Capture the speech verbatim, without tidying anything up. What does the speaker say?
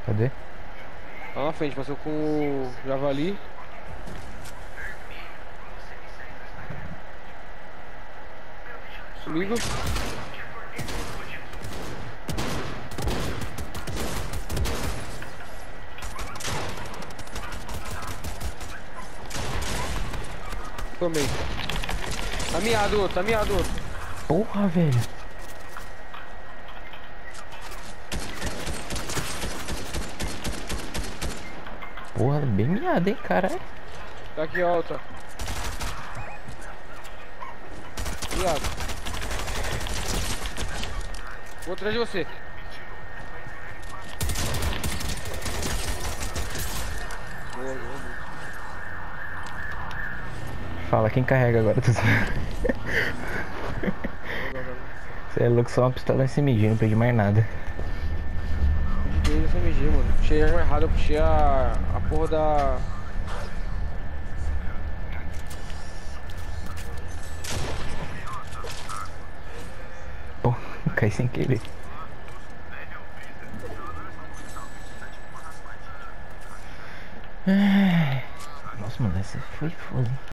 Cadê? Lá na frente, passou com o javali. Comigo. Tomei. Tá miado outro, tá miado outro. Porra, velho. Porra, bem miado, hein, caralho. Tá aqui, ó, outra. Miado. Vou atrás de você. Boa, boa, boa. Fala, quem carrega agora? Joga, joga. Você é louco, só uma pistola S M G, não peguei mais nada. De dois S M G, mano. Puxei a arma errada, eu puxei a, a porra da. Pô, caí sem querer. Ai. Nossa, mano, essa foi foda.